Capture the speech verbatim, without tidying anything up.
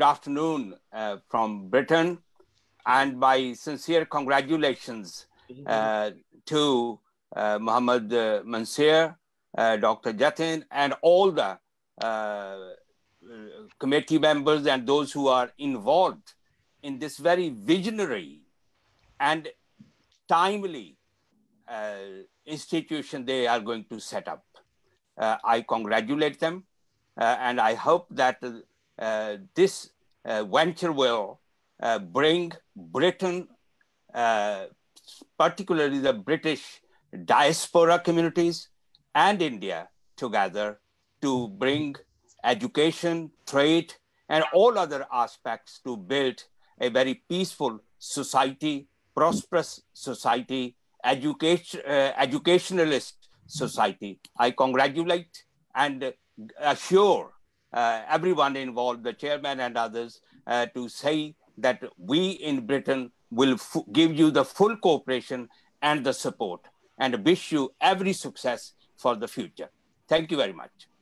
afternoon uh, from Britain, and my sincere congratulations uh, to uh, Mohammed uh, Mansur, uh, Doctor Jatin, and all the uh, committee members and those who are involved in this very visionary and timely uh, institution they are going to set up. Uh, I congratulate them, uh, and I hope that uh, this uh, venture will uh, bring Britain, uh, particularly the British diaspora communities and India together to bring education, trade, and all other aspects to build a very peaceful society, prosperous society, education, uh, educationalist society. I congratulate and assure uh, everyone involved, the chairman and others, uh, to say that we in Britain will give you the full cooperation and the support, and wish you every success for the future. Thank you very much.